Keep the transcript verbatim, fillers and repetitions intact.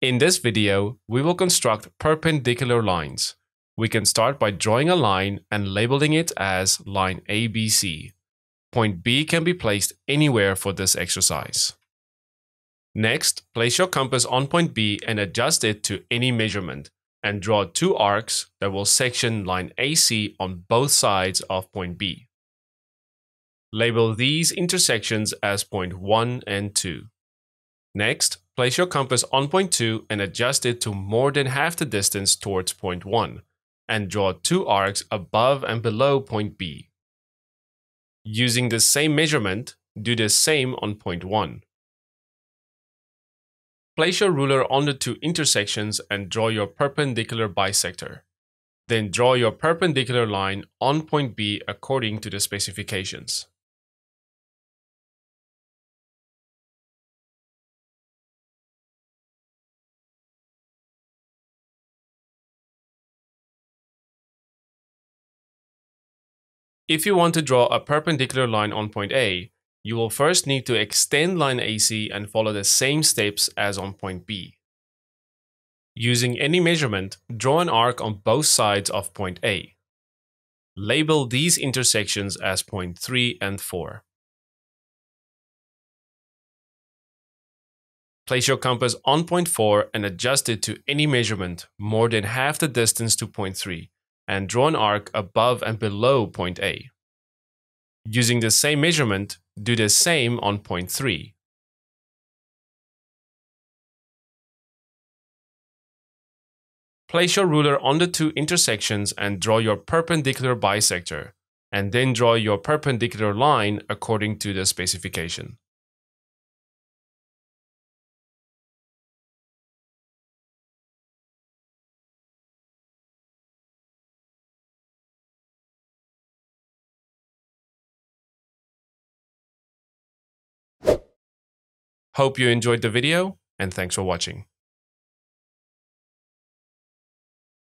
In this video, we will construct perpendicular lines. We can start by drawing a line and labeling it as line A B C. Point B can be placed anywhere for this exercise. Next, place your compass on point B and adjust it to any measurement, and draw two arcs that will section line A C on both sides of point B. Label these intersections as point one and two. Next, place your compass on point two and adjust it to more than half the distance towards point one, and draw two arcs above and below point B. Using the same measurement, do the same on point one. Place your ruler on the two intersections and draw your perpendicular bisector. Then draw your perpendicular line on point B according to the specifications. If you want to draw a perpendicular line on point A, you will first need to extend line A C and follow the same steps as on point B. Using any measurement, draw an arc on both sides of point A. Label these intersections as point three and four. Place your compass on point four and adjust it to any measurement more than half the distance to point three, and draw an arc above and below point A. Using the same measurement, do the same on point three. Place your ruler on the two intersections and draw your perpendicular bisector, and then draw your perpendicular line according to the specification. Hope you enjoyed the video, and thanks for watching.